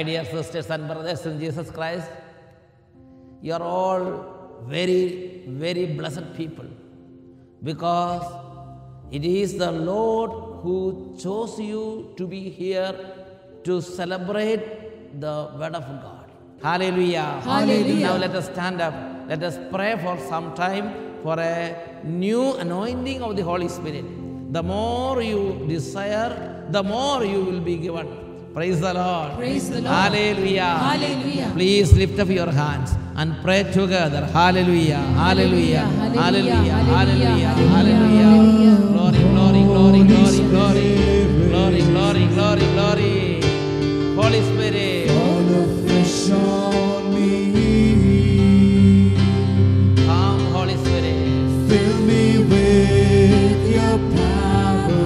My dear sisters and brothers in Jesus Christ, you are all very, very blessed people, because it is the Lord who chose you to be here to celebrate the Word of God. Hallelujah. Hallelujah. Now let us stand up. Let us pray for some time for a new anointing of the Holy Spirit. The more you desire, the more you will be given. Praise the Lord. Praise the Lord. Hallelujah. Hallelujah. Please lift up your hands and pray together. Hallelujah. Hallelujah. Hallelujah. Hallelujah. Hallelujah. Glory, glory, glory, glory, glory. Glory, glory, glory, glory. Holy Spirit. Fall afresh on me. Come, Holy Spirit. Fill me with your power.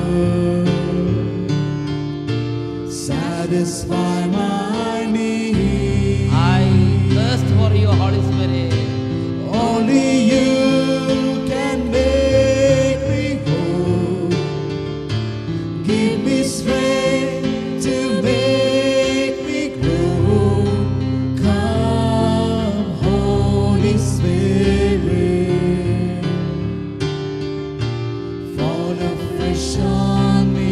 Satisfy my need. I thirst for you, Holy Spirit. Only you can make me whole. Give me strength to make me grow. Come, Holy Spirit. Fall afresh on me.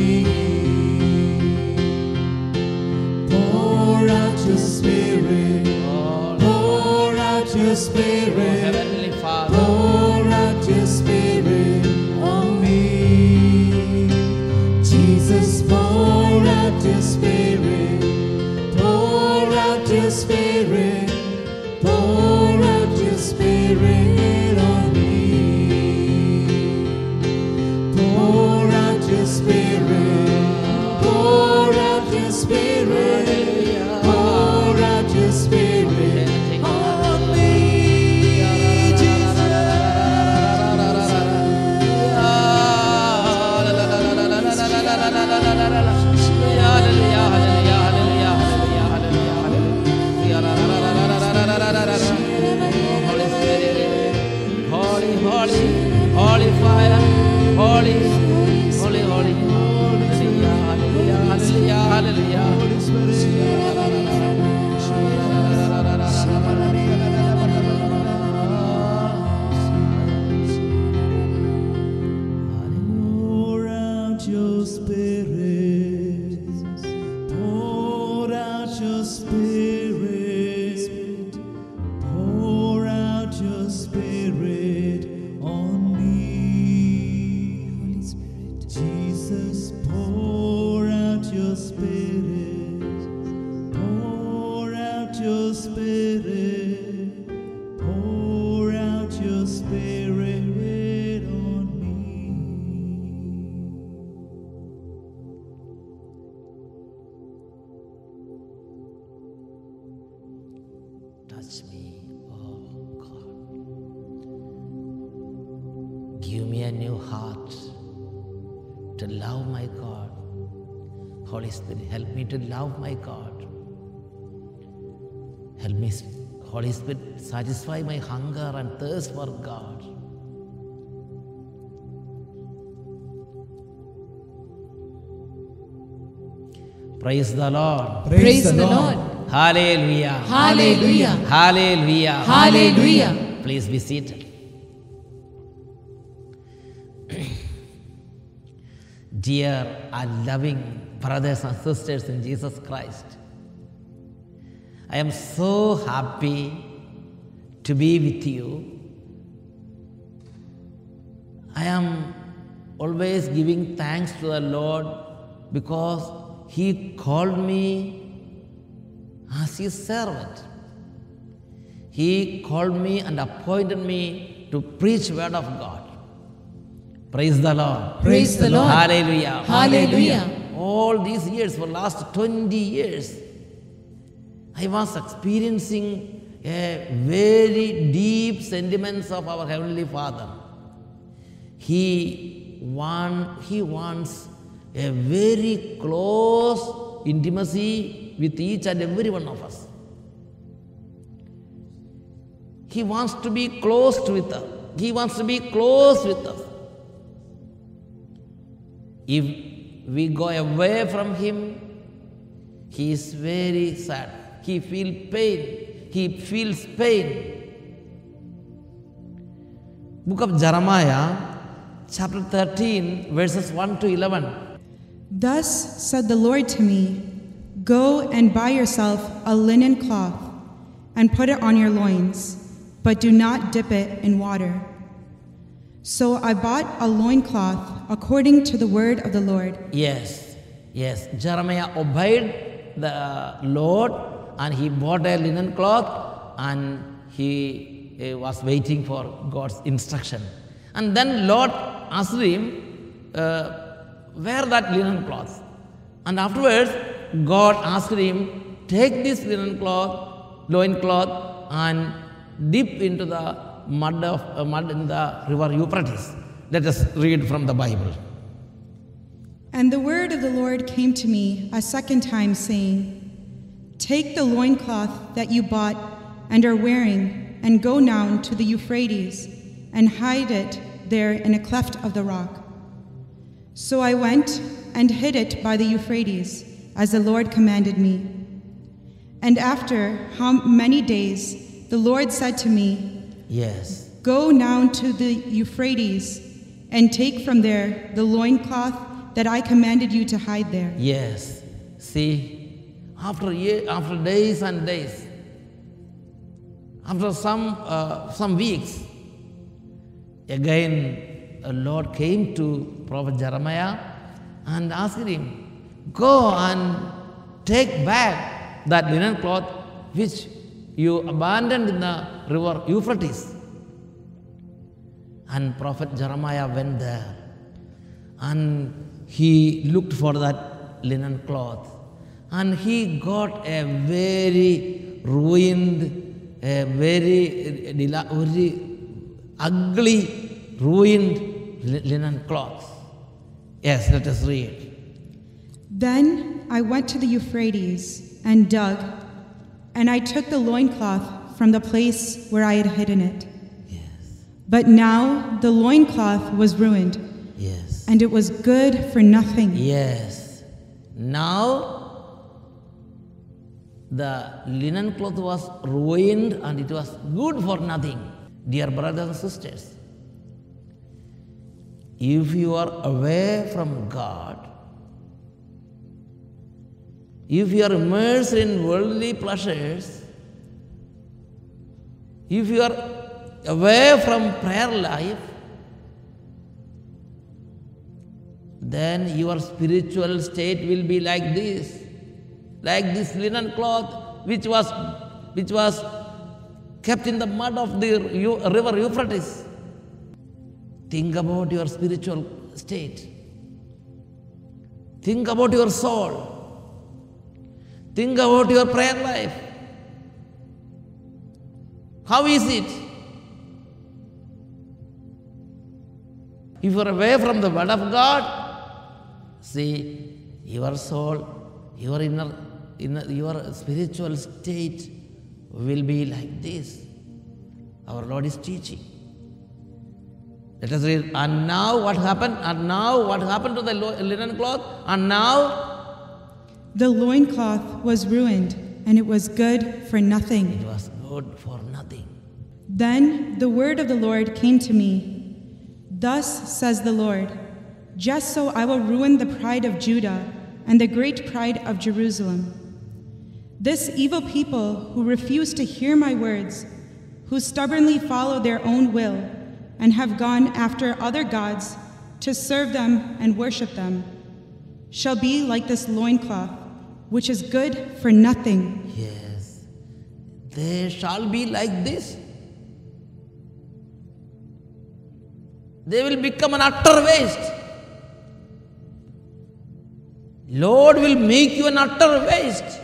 Pour out your spirit. Pour out your spirit. Heavenly Father. Pour out your spirit on me. Jesus, pour out your spirit. Pour out your spirit. Pour out your spirit on me. Pour out your spirit. Pour out your spirit. Pour out your spirit on me. Holy Spirit, holy, holy, holy fire, holy, holy, holy, hallelujah, hallelujah, hallelujah, Pour out your spirit. Pour out your spirit. Pour out your spirit on me. Holy Spirit. Jesus, pour out your spirit. Pour out your spirit. Pour out your spirit on me. touch me, oh God. Give me a new heart to love my God. Holy Spirit, help me to love my God. Help me, Holy Spirit, satisfy my hunger and thirst for God. Praise the Lord. Praise the Lord. Hallelujah. Hallelujah. Hallelujah. Hallelujah. Please be seated. Dear and loving brothers and sisters in Jesus Christ, I am so happy to be with you. I am always giving thanks to the Lord because He called me as His servant. He called me and appointed me to preach the word of God. Praise the Lord. Praise the Lord. Hallelujah. Hallelujah. All these years, for last 20 years, I was experiencing a very deep sentiments of our Heavenly Father. He wants a very close intimacy with each and every one of us. He wants to be close with us. He wants to be close with us. If we go away from Him, he is very sad. He feels pain. He feels pain. Book of Jeremiah, chapter 13, verses 1 to 11. Thus said the Lord to me, Go and buy yourself a linen cloth, and put it on your loins, but do not dip it in water. So I bought a loincloth according to the word of the Lord. Yes, yes. Jeremiah obeyed the Lord and he bought a linen cloth and he was waiting for God's instruction. And then Lord asked him, wear that linen cloth. And afterwards, God asked him, take this loin cloth and dip into the mud in the river Euphrates. Let us read from the Bible. And the word of the Lord came to me a second time, saying, Take the loincloth that you bought and are wearing, and go now to the Euphrates, and hide it there in a cleft of the rock. So I went and hid it by the Euphrates, as the Lord commanded me. And after how many days, the Lord said to me, Yes. Go now to the Euphrates, and take from there the loincloth that I commanded you to hide there. Yes. See, after days and days, after some weeks, again the Lord came to Prophet Jeremiah and asked him, go and take back that linen cloth which you abandoned in the river Euphrates. And Prophet Jeremiah went there and he looked for that linen cloth, and he got a very ruined, a very ugly, ruined linen cloth. Yes, let us read. Then I went to the Euphrates and dug, and I took the loincloth from the place where I had hidden it. Yes, But now the loincloth was ruined, yes, and it was good for nothing. yes. Now the linen cloth was ruined and it was good for nothing. Dear brothers and sisters, if you are away from God, if you are immersed in worldly pleasures, if you are away from prayer life, then your spiritual state will be like this linen cloth which was kept in the mud of the river Euphrates. Think about your spiritual state. Think about your soul. Think about your prayer life. How is it? If you are away from the word of God, see, your soul, your your spiritual state will be like this. Our Lord is teaching. Let us read. And now what happened? And now what happened to the linen cloth? And now The loincloth was ruined, and it was good for nothing. it was good for nothing. Then the word of the Lord came to me. Thus says the Lord, just so I will ruin the pride of Judah and the great pride of Jerusalem. This evil people who refuse to hear my words, who stubbornly follow their own will, and have gone after other gods to serve them and worship them, shall be like this loincloth, which is good for nothing. Yes, they shall be like this. They will become an utter waste. Lord will make you an utter waste.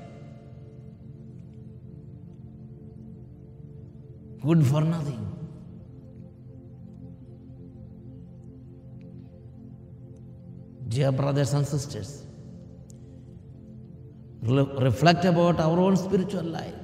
Good for nothing. Dear brothers and sisters, reflect about our own spiritual lives.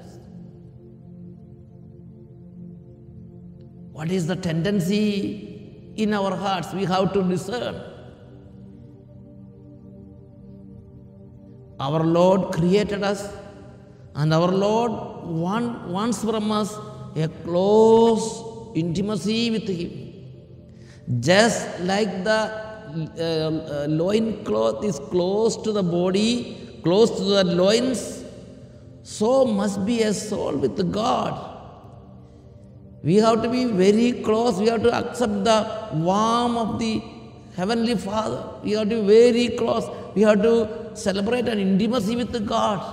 What is the tendency in our hearts? We have to discern. Our Lord created us, and our Lord wants from us a close intimacy with Him. Just like the loin cloth is close to the body, close to the loins, so must be a soul with God. We have to be very close. We have to accept the warmth of the Heavenly Father. We have to be very close. We have to celebrate an intimacy with God.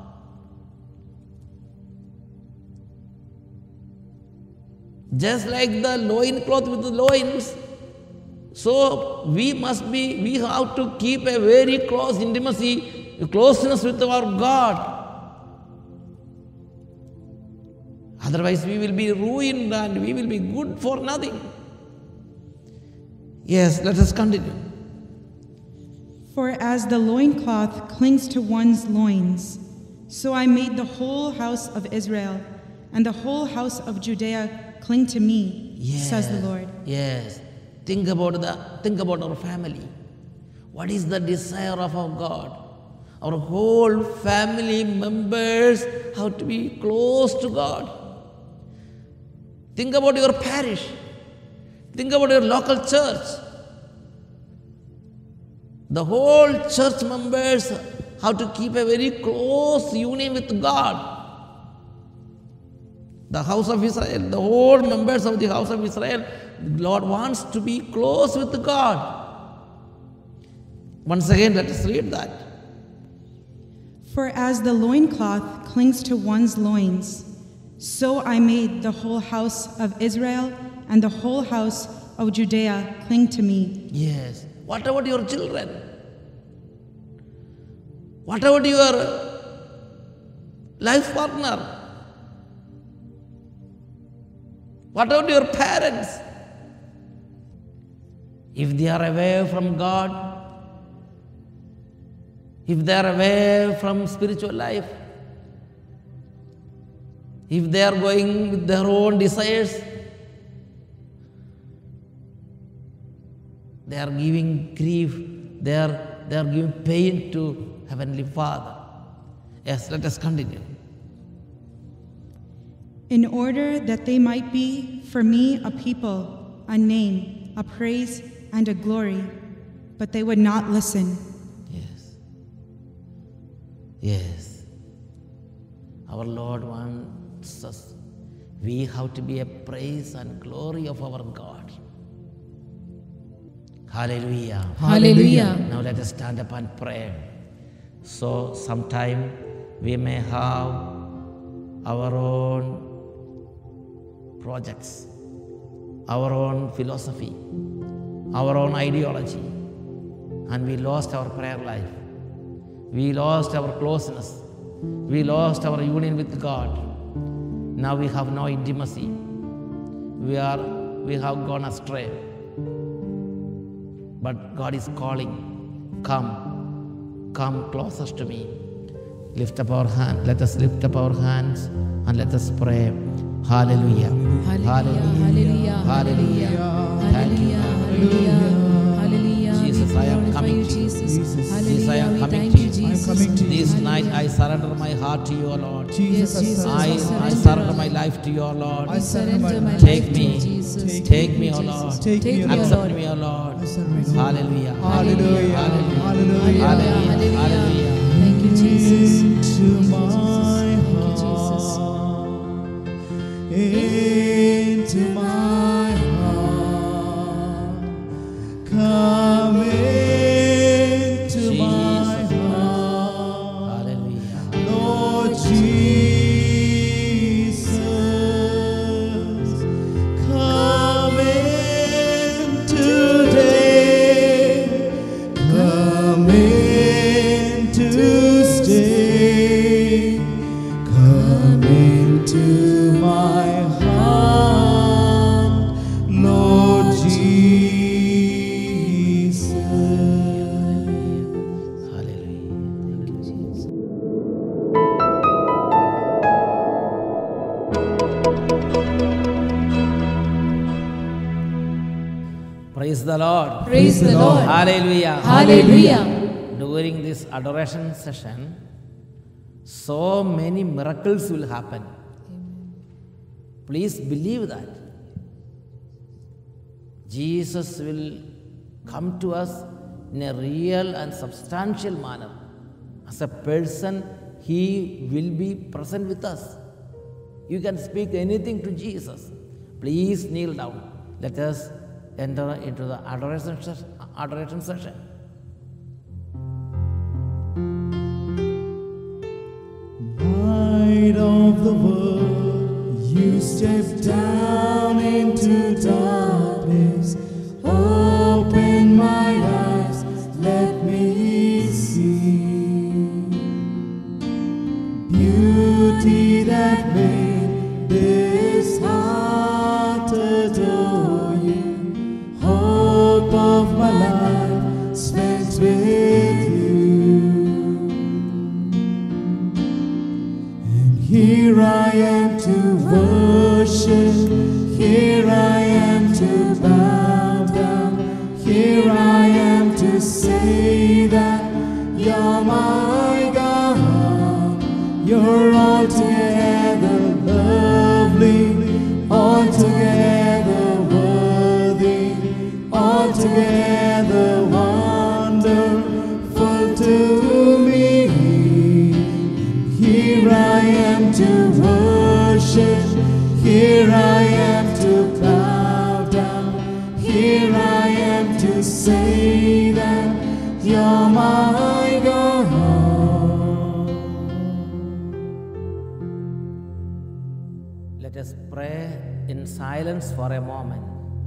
Just like the loin cloth with the loins, so we have to keep a very close intimacy, closeness with our God. Otherwise, we will be ruined and we will be good for nothing. Yes, let us continue. For as the loincloth clings to one's loins, so I made the whole house of Israel and the whole house of Judea cling to me, says the Lord. Yes. Think about our family. What is the desire of our God? Our whole family members have to be close to God. Think about your parish. Think about your local church. The whole church members have to keep a very close union with God. The house of Israel, the whole members of the house of Israel, Lord wants to be close with God. Once again, let us read that. For as the loincloth clings to one's loins, so I made the whole house of Israel and the whole house of Judea cling to me. Yes. What about your children? What about your life partner? What about your parents? If they are away from God, if they are away from spiritual life, if they are going with their own desires, they are giving grief, they are giving pain to Heavenly Father. Yes, let us continue. In order that they might be for me a people, a name, a praise, and a glory, but they would not listen. Yes. Yes. Our Lord wants us. We have to be a praise and glory of our God. Hallelujah. Hallelujah. Now let us stand up and pray. So sometime we may have our own projects, our own philosophy, our own ideology, and we lost our prayer life. We lost our closeness. We lost our union with God. Now we have no intimacy. We have gone astray. But God is calling, come closest to me. Lift up our hand. Let us lift up our hands and let us pray. Hallelujah. Hallelujah. Hallelujah. Thank you. Hallelujah. Jesus, I am coming to you. Jesus, I am coming to you. This night I surrender my heart to you, O Lord. I surrender my life to you, O Lord. Take me, O Lord. Accept me, O Lord. Hallelujah. Hallelujah. Hallelujah. Hallelujah. Thank you, Jesus. Into my heart, into my heart, come into my heart, Hallelujah. Lord Jesus, come in today, come in to stay, come into my heart, Lord Jesus. Praise the Lord. Praise the Lord. Hallelujah. Hallelujah. Do during this adoration session, so many miracles will happen. Please believe that. Jesus will come to us in a real and substantial manner. As a person, He will be present with us. You can speak anything to Jesus. Please kneel down. Let us enter into the adoration session. Light of the world, you step down into darkness. Open my eyes, let me see beauty that made this heart adore you. Hope of my life spent with you. And here I am to worship, here I am to bow down, here I am to say that you're my God. You're altogether lovely, altogether worthy, altogether wonderful to me. Here I am to worship, here I am to bow down, here I am to say that you're my God. Let us pray in silence for a moment.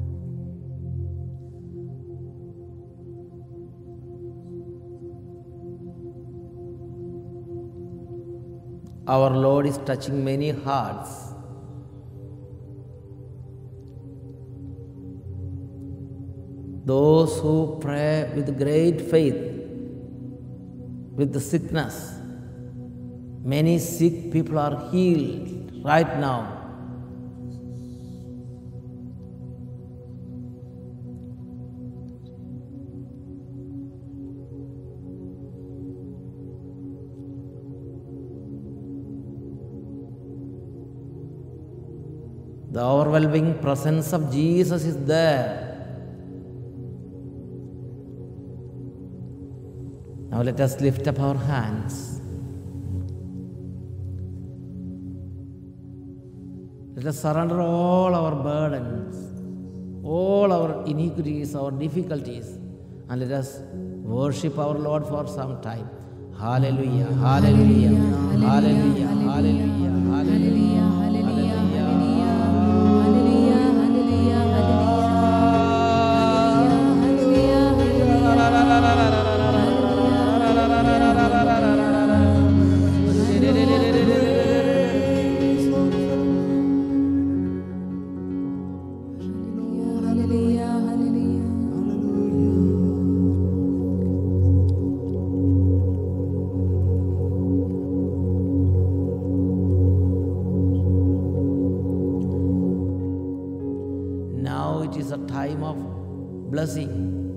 Our Lord is touching many hearts. Those who pray with great faith, with the sickness, many sick people are healed right now. The overwhelming presence of Jesus is there. Now let us lift up our hands. Let us surrender all our burdens, all our iniquities, our difficulties, and let us worship our Lord for some time. Hallelujah, hallelujah, hallelujah, hallelujah, hallelujah. Now it is a time of blessing.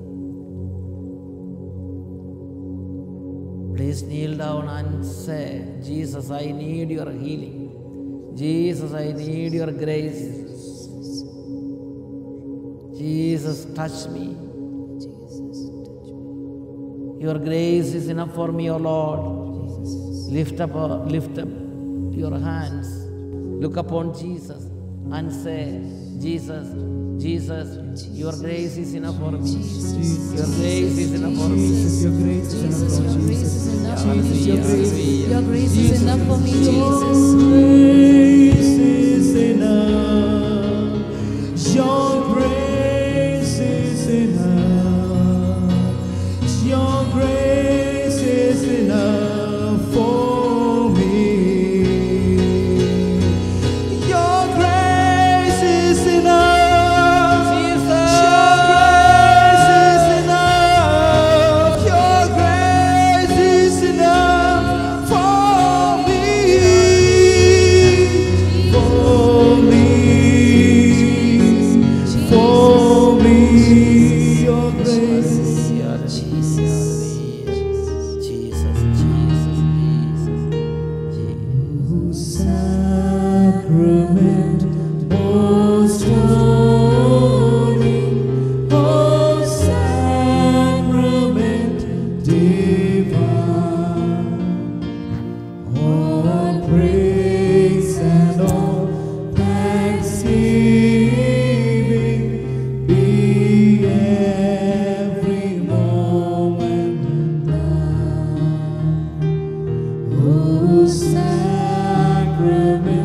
Please kneel down and say, Jesus, I need your healing. Jesus, I need your grace. Jesus, touch me. Your grace is enough for me, O Lord. Lift up your hands. Look upon Jesus and say, Jesus, Jesus, your grace is enough for me. Your grace is enough for me. Your grace is enough, Lord Jesus. Your grace is enough for me, Jesus. Grace is enough. Your grace is enough. Your grace is enough for me. Your grace is enough. Your grace is enough for me. Sacrament most holy, O sacrament divine, all praise and all thanksgiving be every moment thine, O sacrament